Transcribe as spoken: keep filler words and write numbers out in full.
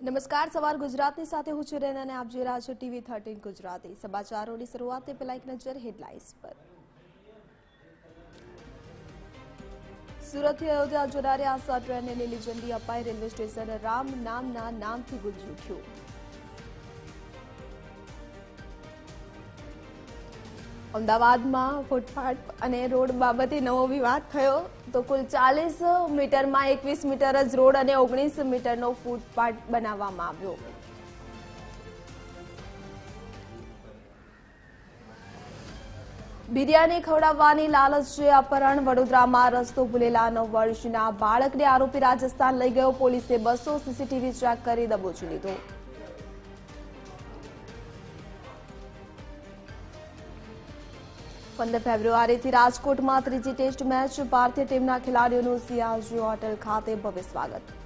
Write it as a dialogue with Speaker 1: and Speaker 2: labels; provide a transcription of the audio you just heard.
Speaker 1: નમસ્કાર, સવાર ગુજરાતની સાથે હું છું રેના અને આપ જોઈ રહ્યા છો ટીવી થર્ટીન ગુજરાતી. સમાચારોની શરૂઆત પહેલા એક નજર હેડલાઇન્સ પર. સુરતથી અયોધ્યા જોનારી આશા ટ્રેનને લીલી ઝંડી અપાઈ. રેલવે સ્ટેશન રામ નામના નામથી ગુંજી ઉઠ્યું. અમદાવાદમાં ફૂટપાથ અને રોડ બાબતે નવો વિવાદ થયો. તો કુલ ચાલીસ મીટરમાં એકવીસ મીટર જ રોડ અને ઓગણીસ મીટરનો ફૂટપાથ બનાવવામાં આવ્યો. બિરયાની ખવડાવવાની લાલચે અપહરણ. વડોદરામાં રસ્તો ભૂલેલા નવ વર્ષના બાળકને આરોપી રાજસ્થાન લઈ ગયો. પોલીસે બસો સીસીટીવી ચેક કરી દબોચી લીધો. પંદર ફેબ્રુઆરીથી રાજકોટમાં ત્રીજી ટેસ્ટ મેચ. ભારતીય ટીમના ખેલાડીઓનું સિયાજી હોટેલ ખાતે ભવ્ય સ્વાગત.